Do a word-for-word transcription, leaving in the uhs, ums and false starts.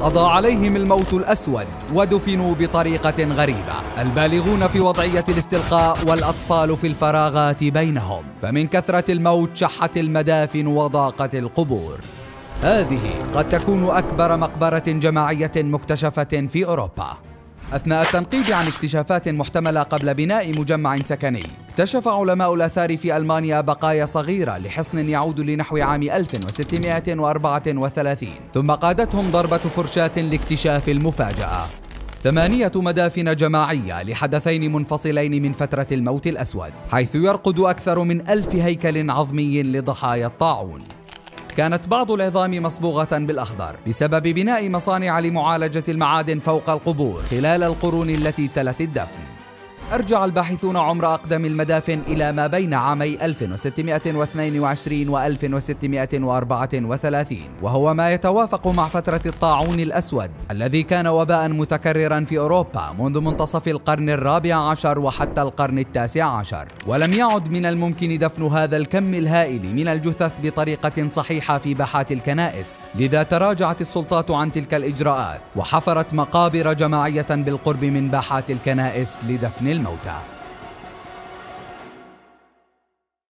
قضى عليهم الموت الأسود ودفنوا بطريقة غريبة، البالغون في وضعية الاستلقاء والأطفال في الفراغات بينهم، فمن كثرة الموت شحت المدافن وضاقت القبور. هذه قد تكون أكبر مقبرة جماعية مكتشفة في أوروبا. أثناء التنقيب عن اكتشافات محتملة قبل بناء مجمع سكني، اكتشف علماء الآثار في ألمانيا بقايا صغيرة لحصن يعود لنحو عام ألف وستمائة وأربعة وثلاثين، ثم قادتهم ضربة فرشاة لاكتشاف المفاجأة: ثمانية مدافن جماعية لحدثين منفصلين من فترة الموت الأسود، حيث يرقد أكثر من ألف هيكل عظمي لضحايا الطاعون. كانت بعض العظام مصبوغة بالأخضر بسبب بناء مصانع لمعالجة المعادن فوق القبور خلال القرون التي تلت الدفن. أرجع الباحثون عمر أقدم المدافن إلى ما بين عامي ألف وستمائة واثنين وعشرين و ألف وستمائة وأربعة وثلاثين، وهو ما يتوافق مع فترة الطاعون الأسود الذي كان وباء متكررا في أوروبا منذ منتصف القرن الرابع عشر وحتى القرن التاسع عشر. ولم يعد من الممكن دفن هذا الكم الهائل من الجثث بطريقة صحيحة في باحات الكنائس، لذا تراجعت السلطات عن تلك الإجراءات وحفرت مقابر جماعية بالقرب من باحات الكنائس لدفن الموتى.